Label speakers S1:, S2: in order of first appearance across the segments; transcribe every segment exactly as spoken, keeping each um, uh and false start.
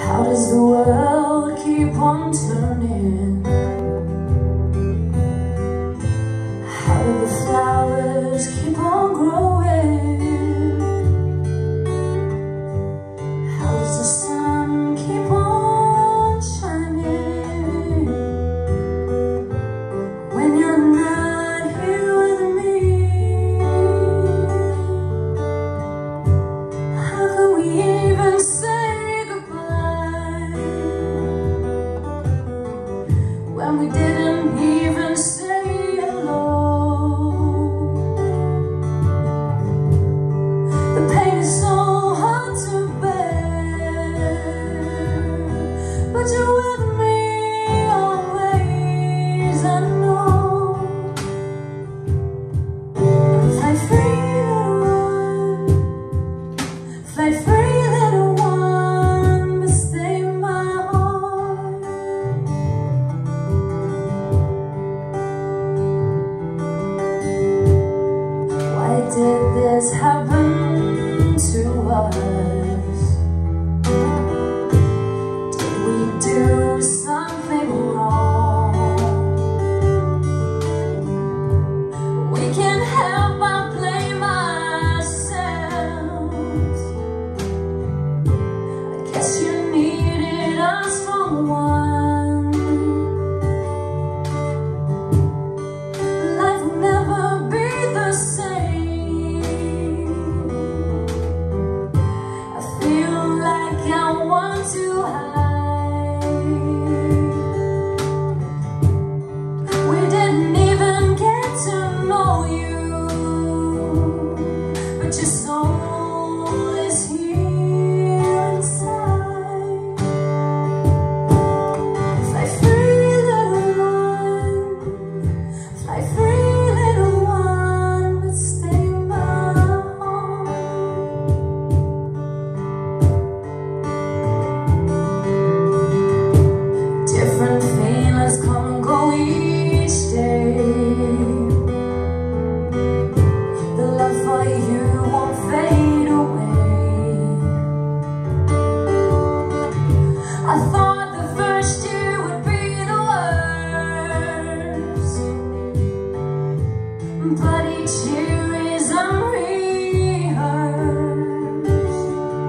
S1: How does the world keep on turning? How do the flowers keep on growing? How does the sun keep on shining when you're not here with me? How can we even say goodbye when we didn't even say hello? The pain is so hard to bear, but you're with me always, I know. Fly free, little one, fly free, little one, but stay in my heart. Why did this happen to us? Did we do something wrong? We can't help but blame ourselves. I guess you needed a strong one. Life will never be the same. I feel like I want to hide. We didn't even get to know you, but your soul is here inside. Fly free, little one, fly free, little one, but stay in my heart. Different feelings come and go each day. The love for you won't fade away. I thought the first year would be the worst, but each year is unrehearsed.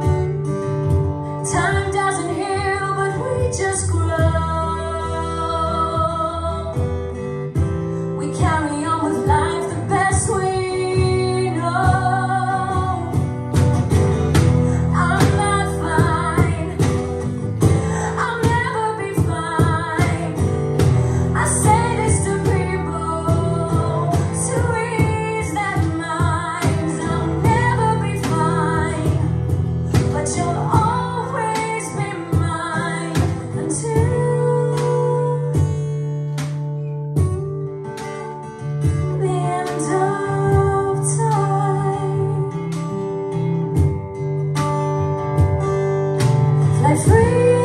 S1: Time doesn't heal, but we just grow. We carry on with life the best we know. I'm not fine, I'll never be fine. I say this to people to ease their minds. I'll never be fine, but you'll always be mine until the end of time. Fly free.